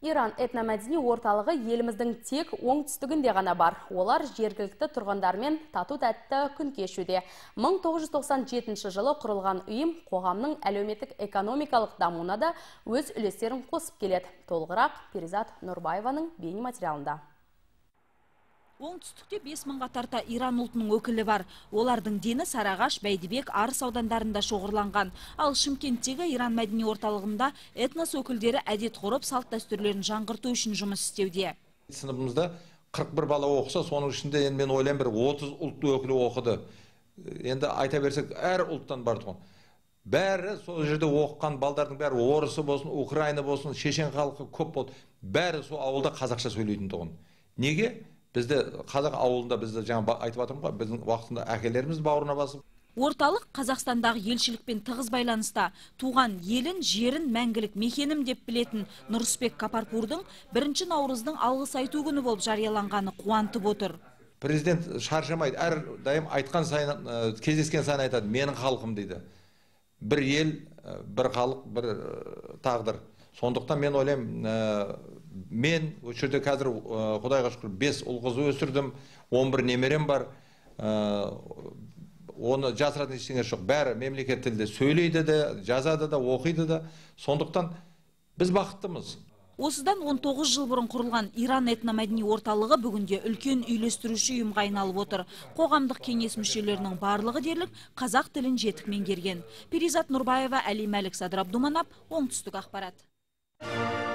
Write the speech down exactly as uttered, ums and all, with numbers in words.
Иран этномәдени орталығы еліміздің тек оңтүстігінде ғана бар. Олар жергілікті тұрғындармен тату-тәтті күн кешуде. мың тоғыз жүз тоқсан жетінші жылы құрылған ұйым қоғамның әлеуметтік экономикалық дамуына да өз үлестерін қосып келеді. Толығырақ Перизат Нұрбаеваның бейнематериалында. Оңтүстікте бес мыңға тарта Иран ұлтының өкілі бар. Олардың дені Сарыағаш, Бәйдібек, Арыс аудандарында шоғырланған. Ал Шымкенттегі Иран мәдени орталығында этнос өкілдері әдет-ғұрып, салт-дәстүрлерін жаңғырту үшін жұмыс істеуде. Сыныбымызда қырық бір бала оқыса, соның ішінде енді мен ойлаймын бір отыз ұлт өкілі оқыды. Енді айта берсек, әр ұлттан бар тұғын. Бәрі сол жерде оқыған балдардың бәрі орысы болсын, Украина болсын, шешен халқы көп болды. Бәрі сол ауылда қазақша сөйлейтін тұғын. Неге? Бізді қазақ ауылында бізді жаңа айтып жатырмын ғой, біздің уақытында әкелеріміз бауырына басып. Орталық Қазақстандағы елшілікпен тығыз байланыста. Туған елін, жерін мәңгілік мекенім деп білетін Нұрысбек Капарпурдың бірінші наурыздың алғыс айту күні болып жарияланғаны қуантып отыр. Президент шаршамайды, әр дайым айтқан сайын, кездескен сайын айтады, менің халқым дейді. Бір ел, бір халық, бір тағдыр. Сондықтан мен ойлаймын, мен осы жерде қазір Құдайға шүкір бес ұл қыз өсірдім, он бір немерем бар. Оны жасыратын ештеңе жоқ. Бәрі мемлекет тілде сөйлейді де, жазады да, оқиды да. Сондықтан біз бақыттымыз. Осыдан он тоғыз жыл бұрын құрылған Иран этномәдени орталығы бүгінде үлкен үйлестіруші ұйымға айналып отыр. Қоғамдық кеңес мүшелерінің барлығы дерлік қазақ тілін жетік меңгерген. Перизат Нұрбаева, Әли Мәлік, Садыр Абдуманап, Оңтүстік ақпарат.